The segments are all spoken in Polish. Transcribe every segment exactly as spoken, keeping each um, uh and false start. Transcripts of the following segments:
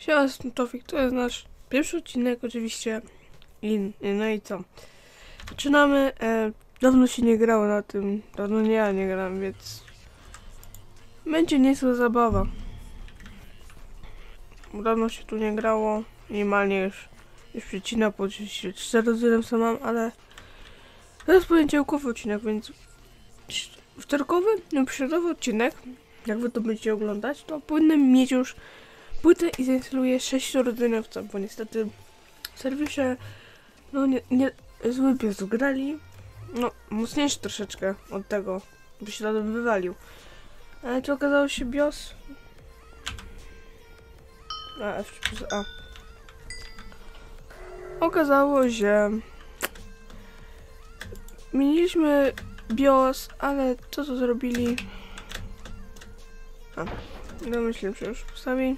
Siema, Tofik, to jest nasz pierwszy odcinek oczywiście i no i co? Zaczynamy, e, dawno się nie grało na tym, dawno nie ja nie gram, więc będzie niezła zabawa. Dawno się tu nie grało, minimalnie już, już przecina, po oczywiście cztery razy co mam, ale teraz poniedziałkowy odcinek, więc wtorkowy lub środowy odcinek, jak wy to będziecie oglądać, to powinny mieć już płytę i zainstaluję sześciorodzenowca, bo niestety w serwisie no nie, nie zły pies grali, no mocniejszy troszeczkę od tego, by się razem wywalił. Ale to okazało się BIOS. A, F plus A. Okazało się, że mieliśmy BIOS, ale to co zrobili. A, domyśliłem się już postawi.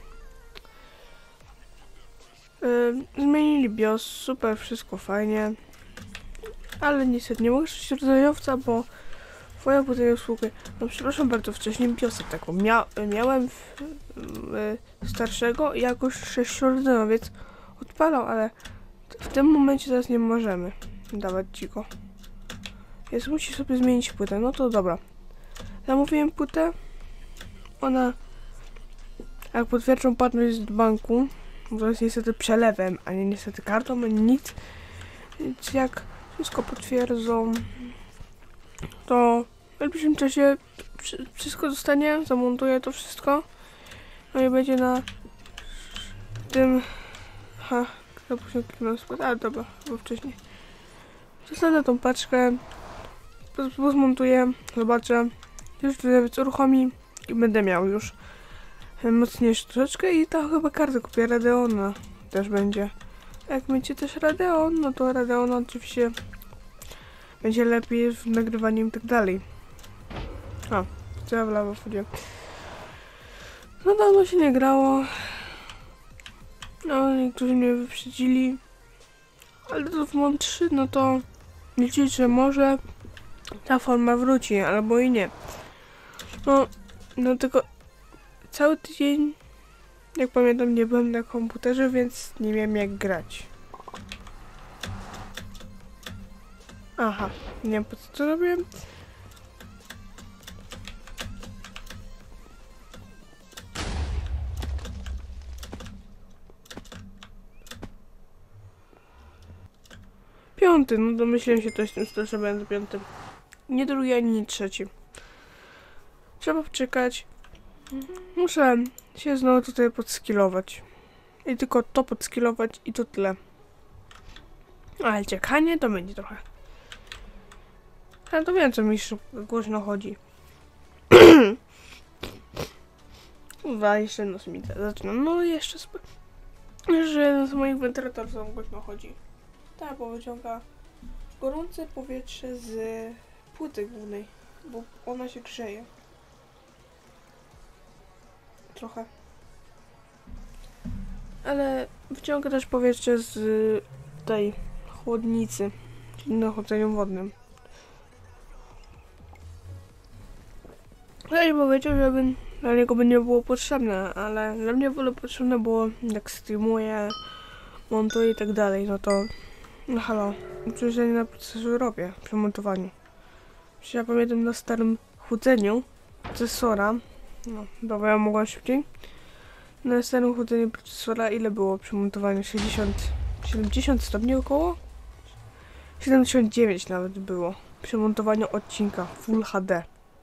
Yy, zmienili BIOS, super, wszystko fajnie. Ale niestety nie mogę sześciorodzenowca, bo twoja budowa usługi. No przepraszam bardzo, wcześniej BIOSa taką Mia miałem w, yy, starszego i jakoś sześciorodzeniowiec odpalał, ale w tym momencie teraz nie możemy dawać ci go. Więc musi sobie zmienić płytę. No to dobra. Zamówiłem płytę. Ona, jak potwierdzą płatność z banku, bo to jest niestety przelewem, a nie niestety kartą, ani nic. Więc jak wszystko potwierdzą, to w najbliższym czasie wszystko zostanie, zamontuję to wszystko. No i będzie na tym... Ha, to później kliknąłem spod... A, dobra, bo wcześniej. Dostanę tą paczkę, zmontuję, zobaczę, już więc uruchomi i będę miał już mocniejszy troszeczkę i ta chyba kartę kupię, Radeona też będzie. Jak będzie też Radeon, no to Radeon oczywiście będzie lepiej w nagrywaniu i tak dalej. A, co ja w lawo wchodziłem. No dawno się nie grało. No, niektórzy mnie wyprzedzili. Ale to w MON trzy, no to liczyć, że może ta forma wróci, albo i nie. No, no tylko cały tydzień, jak pamiętam, nie byłem na komputerze, więc nie wiem jak grać. Aha, nie wiem po co to robiłem. Piąty, no domyśliłem się też tym, że będę piąty. Nie drugi ani trzeci. Trzeba poczekać. Muszę się znowu tutaj podskillować. I tylko to podskillować i to tyle. Ale czekanie to będzie trochę. Ale to wiem, co mi głośno chodzi. Uwa, jeszcze nos mi zaczynam. No jeszcze że jeden z moich wentylatorów głośno chodzi. Tak, bo wyciąga gorące powietrze z płyty głównej, bo ona się grzeje. Trochę. Ale wyciąga też powietrze z tej chłodnicy, czyli na chłodzeniu wodnym. Ja nie powiedział, żeby dla niego by nie było potrzebne, ale dla mnie było potrzebne było, jak streamuję, montuję i tak dalej, no to no halo, przecież ja nie na procesorze robię przy montowaniu. Przecież ja pamiętam na starym chłodzeniu procesora, no dobra, ja mogłam szybciej. Na starym chłodzeniu procesora ile było przy montowaniu? sześćdziesiąt, siedemdziesiąt stopni około? siedemdziesiąt dziewięć nawet było przy montowaniu odcinka Full H D.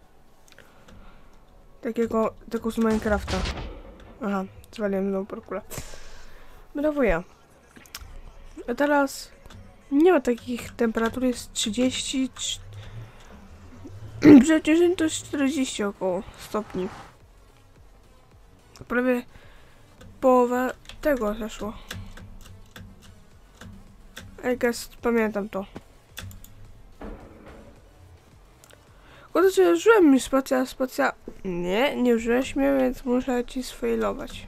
Takiego, tego z Minecrafta. Aha, zwaliłem znowu parkura. Brawuję. A teraz nie ma takich temperatur, jest trzydzieści. Przecież to jest czterdzieści około stopni. Prawie połowa tego zeszło. I guess, pamiętam to. Kurde, że użyłem mi spacja, spacja. Nie, nie użyłeś mnie, więc muszę ci sfailować.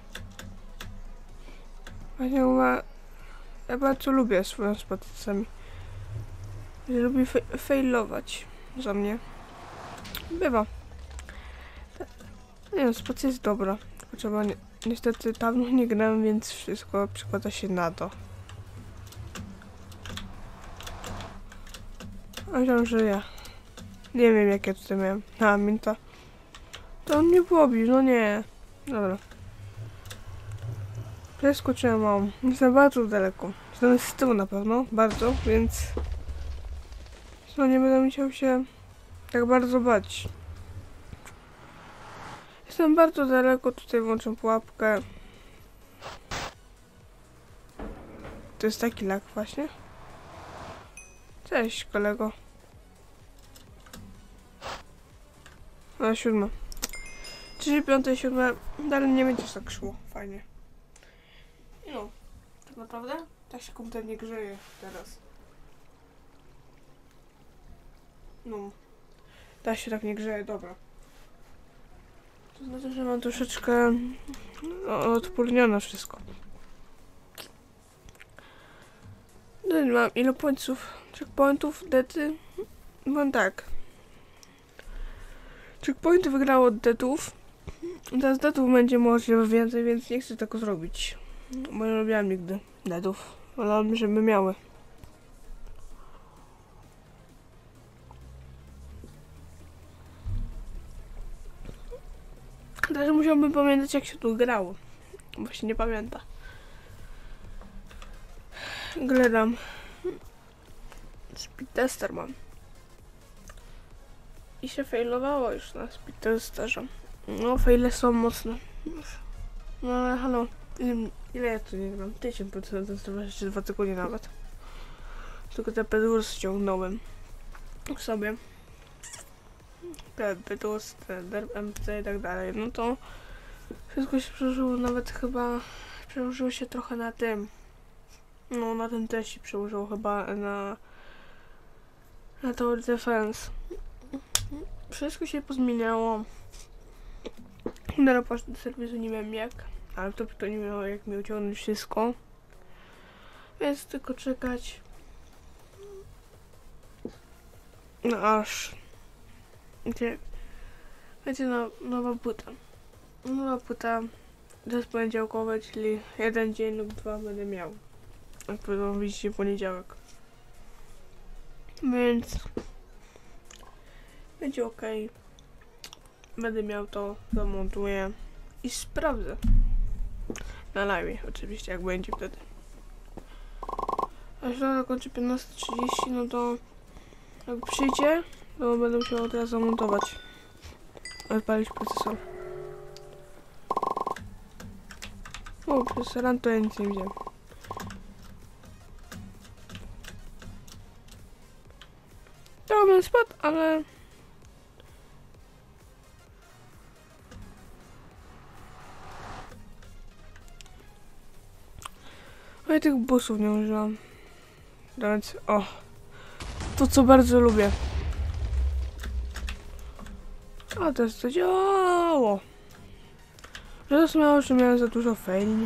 Właśnie chyba... Ja bardzo lubię swoją spacjami. Lubię fe failować za mnie. Bywa. Nie wiem, spacja jest dobra. Trzeba nie, niestety dawno nie grałem, więc wszystko przekłada się na to. A myślałem, że ja. Nie wiem, jak ja tutaj miałem. A, minta. To on mnie pobił, no nie. Dobra. Przeskoczyłem mam. Jestem bardzo daleko. Jestem z tyłu na pewno, bardzo, więc... No nie będę musiał się tak bardzo bać. Jestem bardzo daleko, tutaj włączę pułapkę. To jest taki lag właśnie. Cześć, kolego. A, siódme. Trzy, piąte, siódme. Dalej nie będzie tak szło. Fajnie. No, tak naprawdę tak się komputer nie grzeje teraz. No. Tak się tak nie grzeje, dobra. To znaczy, że mam troszeczkę no, odpornione wszystko. No i mam ile pońców? Checkpointów, dety? Mam tak. Checkpointy wygrało od detów. Teraz detów będzie możliwe więcej, więc nie chcę tego zrobić. Bo nie robiłam nigdy detów. Wolałabym, żeby miały. Teraz musiałbym pamiętać, jak się tu grało. Właśnie nie pamięta. Gledam. Speed tester mam. I się failowało już na speed testerze. No, faile są mocne. No ale halo. Ile, ile ja tu nie gram? Tysiąc procent, jeszcze dwa tygodnie nawet. Tylko te pedurs ściągnąłem sobie. Te pedurs, te M C i tak dalej. No to wszystko się przełożyło, nawet chyba przełożyło się trochę na tym. No, na tym też się przełożyło chyba na na Tower Defense. Wszystko się pozmieniało. Na raporcie do serwisu nie wiem jak, ale to, to nie miało jak mi uciągnąć wszystko. Więc tylko czekać. No aż. Wiecie, wiecie no, nowa płyta. Nowa płyta to jest poniedziałkowe, czyli jeden dzień lub dwa będę miał. Jak powiedzą, widzicie, poniedziałek. Więc będzie ok. Będę miał to, zamontuję i sprawdzę. Na live oczywiście, jak będzie wtedy. A jeśli zakończy piętnaście trzydzieści, no to jak przyjdzie, to będę musiał teraz zamontować. Odpalić procesor. O, przez ran to ja nic nie widziałem. To bym spadł, ale... No i tych busów nie użyłam. Więc, o. To, co bardzo lubię. A teraz to działało. Zrozumiało, że miałem za dużo faili.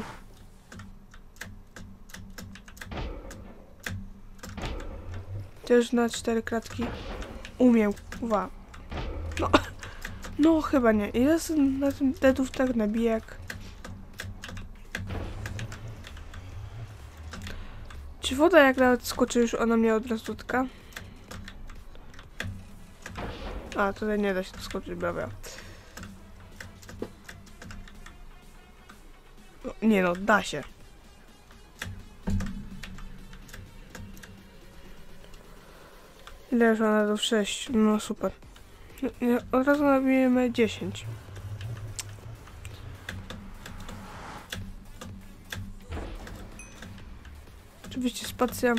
Też na cztery kratki umiem. Uwa. No, no chyba nie. Jest na tym dedów tak nabijak. Czy woda jak nawet skoczy, już ona mnie od razu dotyka? A, tutaj nie da się skoczyć, brawa. No, nie no, da się. Ile już ona do sześć? No super. Od razu nabijemy dziesięć. Oczywiście spacja.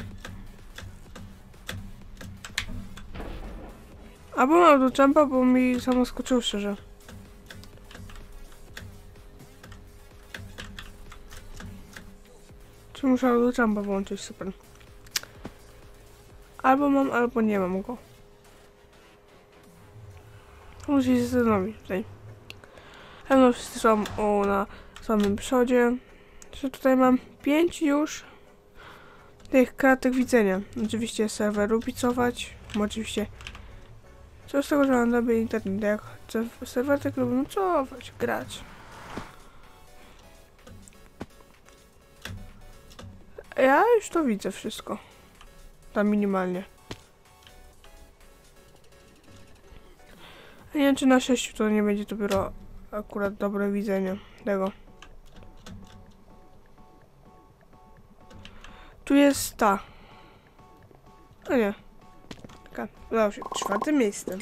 Albo mam do jumpa, bo mi samo skoczył szczerze. Czy muszę do jumpa włączyć? Super. Albo mam, albo nie mam go. Muszę się zastanowić tutaj. Pewno wszyscy są o, na samym przodzie. Że tutaj mam pięć już tych kratek widzenia. Oczywiście serwer rubicować. Oczywiście co z tego, że mam dobry internet. Jak serwer tak lubię cofać, grać. ja już to widzę wszystko. Tam minimalnie. Nie wiem, czy na sześciu to nie będzie dopiero akurat dobre widzenie tego. Tu jest ta. A nie. Taka, udało się. Czwarte miejsce.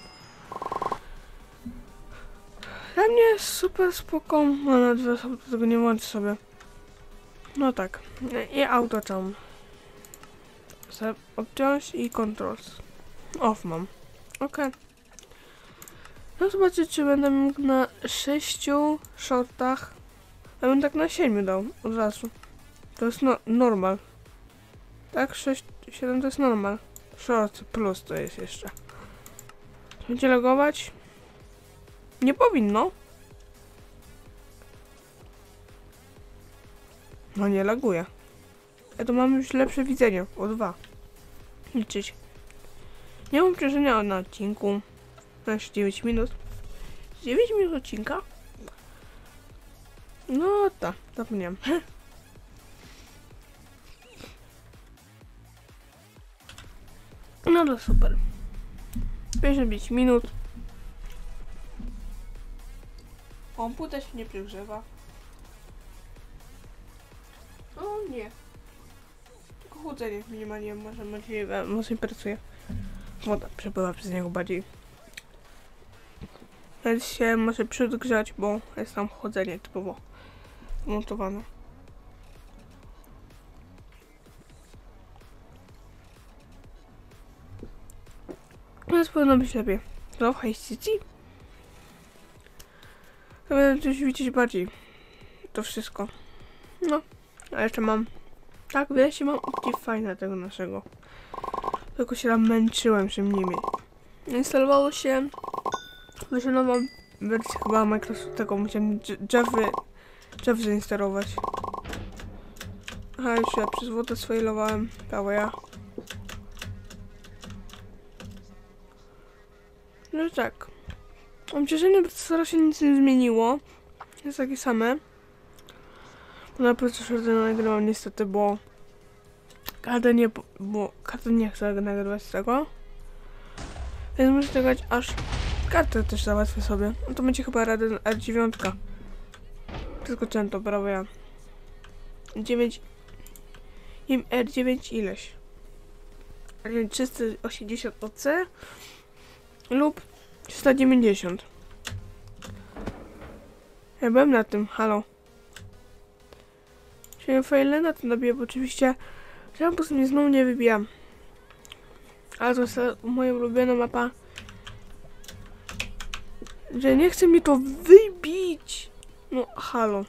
Dla mnie jest super spoko, ale na dwie osoby to tego nie łączę sobie. No tak. I auto tam. Obciąż i controls. Off mam. Ok. No zobaczyć, czy będę mógł na sześciu shotach. Ja bym tak na siedmiu dał od razu. To jest no normal. Tak? sześć, siedem to jest normal. Short plus to jest jeszcze. Będzie logować? Nie powinno. No nie laguje. Ja to mam już lepsze widzenie. O dwa. Liczyć. Nie mam przerażenia na odcinku. Na jeszcze dziewięć minut. dziewięć minut odcinka? No tak, zapomniałem. No to super. pięćdziesiąt pięć minut. Komputer się nie przegrzewa. O nie. Tylko chłodzenie minimalnie może możliwe, mocniej pracuje. Woda przepływa przez niego bardziej. Więc się może przedgrzać, bo jest tam chłodzenie typowo montowane. Więc powinno być lepiej. No, w High City. To będę już widzieć bardziej to wszystko. No, a jeszcze mam. Tak, wreszcie mam Optifine tego naszego. Tylko się tam męczyłem się nimi. Instalowało się. Właśnie nową wersję chyba Microsoft tego. Musiałem Java, Java zainstalować. Aha, już ja przez wodę sfailowałem. Prawo ja. No i tak. Mam wrażenie, że procesora się nic nie zmieniło. Jest takie same. Bo na procesorze nagrywam niestety, bo karta nie, bo karta nie chce nagrywać z tego. Więc muszę czekać, aż kartę też załatwię sobie. No to będzie chyba Radeon R dziewięć. Tylko to prawo ja. dziewięć. Im R dziewięć ileś. trzysta osiemdziesiąt O C lub trzysta dziewięćdziesiąt. Ja byłem na tym, halo. Się fajle na tym nabiję, bo oczywiście ja po prostu mnie znowu nie wybijam. Ale to jest moja ulubiona mapa. Że nie chce mi to wybić. No, halo.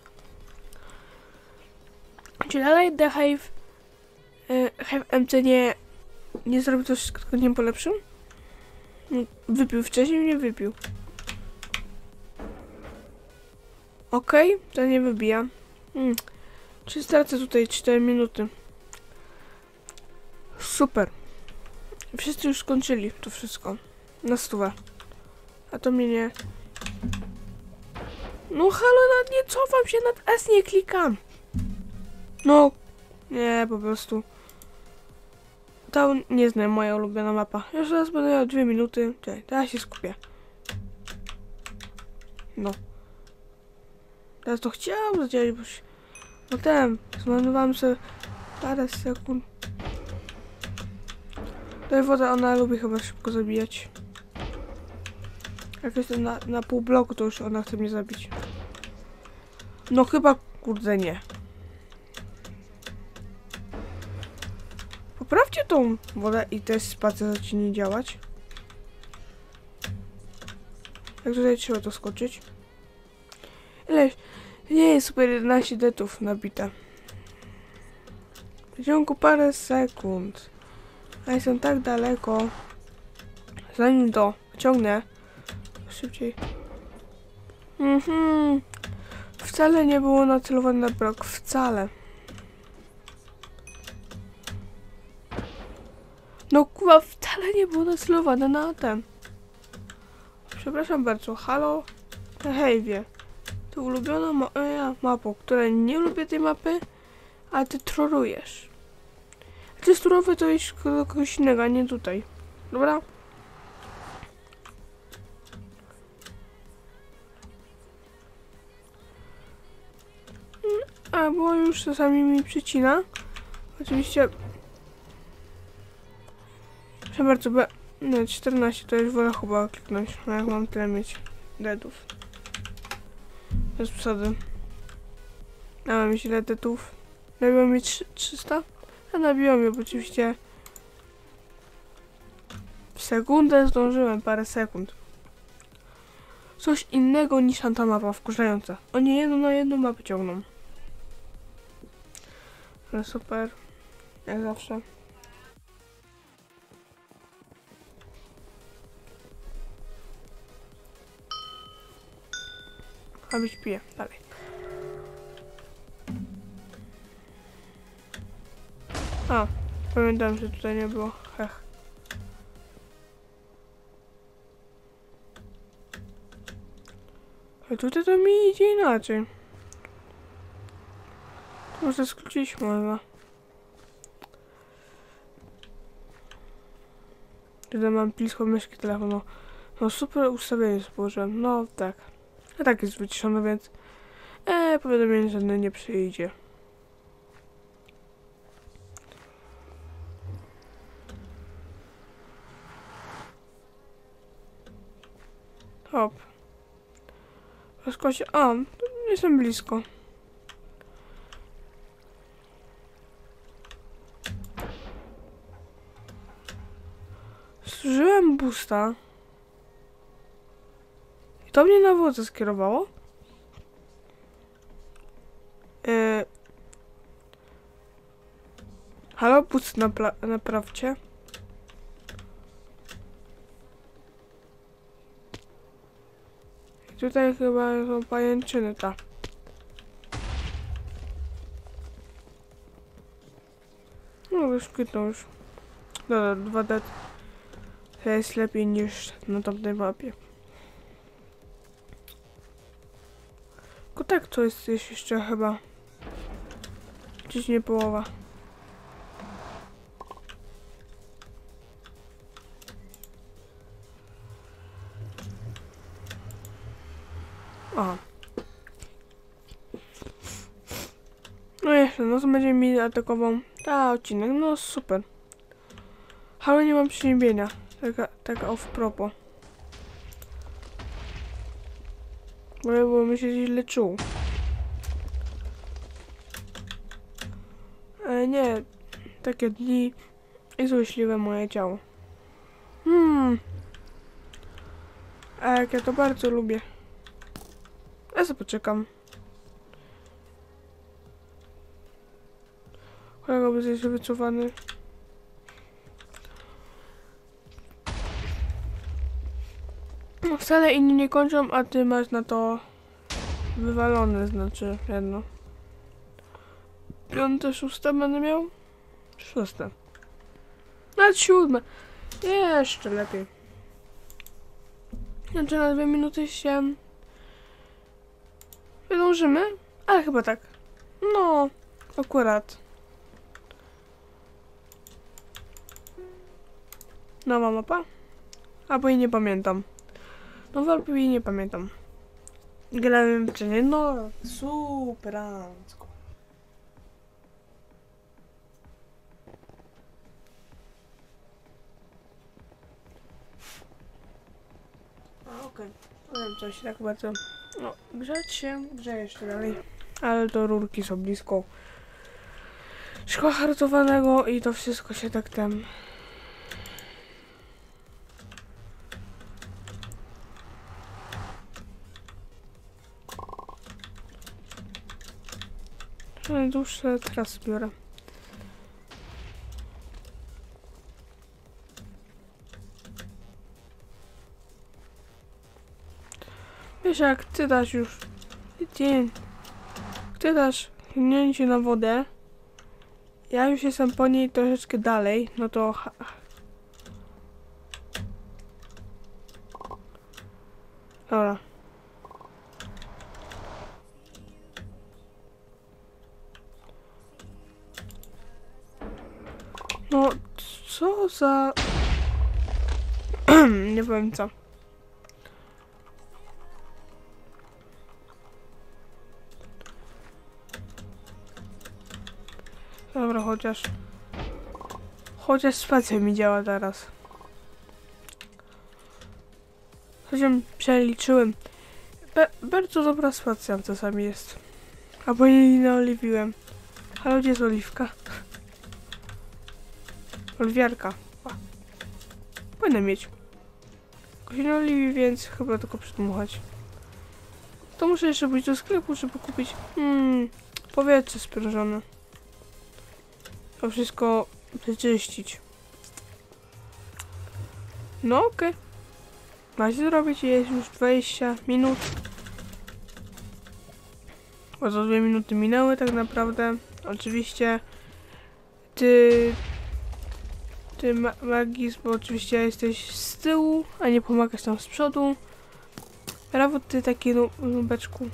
Czy dalej The Hive, e, Hive M C nie, nie zrobił coś, tylko nie polepszył? No, wypił wcześniej, nie wypił. Okej, okay, to nie wybija. Hmm. Czy stracę tutaj cztery minuty? Super. Wszyscy już skończyli to wszystko. Na stówę. A to mnie nie... No halo, nad nie cofam się, nad S nie klikam. No, nie, po prostu. To nie znam, moja ulubiona mapa. Już teraz będę miał dwie minuty. Czekaj, teraz się skupię. No. Teraz to chciałam zadziałać, bo się... Potem zmarnowałam sobie parę sekund. Tutaj woda, ona lubi chyba szybko zabijać. Jak jestem na, na pół bloku, to już ona chce mnie zabić. No chyba, kurde, nie. Poprawcie tą wodę i też spacer zacznie działać. Jak tutaj trzeba to skoczyć. Ile? Nie jest super jedenaście detów nabite. W ciągu parę sekund. A jestem tak daleko. Zanim to ciągnę szybciej. Mhm. Wcale nie było nacelowane na blok. Wcale. No kurwa, wcale nie było nacelowane na ten. Przepraszam bardzo. Halo? Hej, wie. To ulubiona moja mapa, która nie lubię tej mapy, A ty trolujesz. A ty surowy to iść do kogoś innego, a nie tutaj. Dobra? A, bo już czasami mi przycina. Oczywiście... Proszę bardzo, B... No, czternaście to już wolę chyba kliknąć, no jak mam tyle mieć deadów. Bez przesady. A mam mieć ile deadów? Nabiło mi trzysta? A nabiło mi, bo oczywiście... W sekundę zdążyłem, parę sekund. Coś innego niż ta mapa, wkurzająca. Oni jedną na jedną mapę ciągną. Ale super. Jak zawsze. A być piję, dalej. A, pamiętam, że tutaj nie było. Hech. A tutaj to mi idzie inaczej. Może skrócić można. Tutaj mam blisko myszki telefonu. No super ustawienie społożyłem. No tak. A tak jest wyciszone, więc e, powiadomienie żadne nie przyjdzie. Hop. Rozkosie. A, jestem blisko. Zużyłem boosta. I to mnie na wodę skierowało. Yy. Halo, boost naprawcie. I tutaj chyba są pajęczyny, ta. No już kwitną już. Dobra, dwa D. To jest lepiej niż na tamtej mapie. Tylko tak to jest jeszcze chyba. Gdzieś nie połowa. Aha. No jeszcze, no to będzie mi atakował ta odcinek, no super. Ale nie mam przyziemienia. Taka, taka off propo. Bo ja bym się źle czuł. Ale nie, takie dni i złośliwe moje ciało. Hmm. A jak ja to bardzo lubię. Ja sobie poczekam. Kolega będzie się wycofany. No wcale inni nie kończą, a ty masz na to wywalone, znaczy jedno. Piąte, szóste będę miał? Szóste. Nawet siódme. Jeszcze lepiej. Znaczy na dwie minuty się wydążymy, ale chyba tak. No, akurat. Nowa mapa? Albo jej nie pamiętam. Nowa albo jej nie pamiętam. Grałem czy nie? No, superancko. A okej, powiem coś tak bardzo. No, grzać się, grzeje jeszcze dalej. Ale to rurki są blisko szkła hartowanego i to wszystko się tak tam... Najdłuższe teraz biorę. Wiesz, jak ty dasz już... Ty, ty dasz chnięcie na wodę, ja już jestem po niej troszeczkę dalej, no to... Dobra. No, co za... Nie powiem co. Dobra, chociaż... Chociaż spacja mi działa teraz. Chociaż przeliczyłem. Be bardzo dobra spacja czasami jest. Albo jej nie naoliwiłem. Ale gdzie jest oliwka? Oliwiarka. O. Powinna mieć. Tylko się nie oliwi, więc chyba tylko przedmuchać. To muszę jeszcze pójść do sklepu, żeby kupić hmm, powietrze sprężone. To wszystko wyczyścić. No okej. Okay. Macie zrobić, jest już dwadzieścia minut. Bo za dwie minuty minęły tak naprawdę. Oczywiście ty... Ty ma Magis, bo oczywiście jesteś z tyłu, a nie pomagasz tam z przodu. Brawo ty taki nu nubeczku.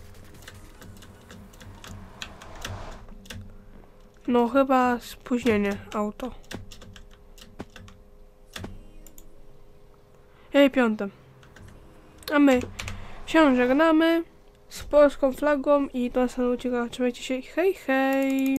No chyba spóźnienie auto. Ej, piąte. A my się żegnamy z polską flagą i do następnego odcinka. Trzymajcie się. Hej, hej!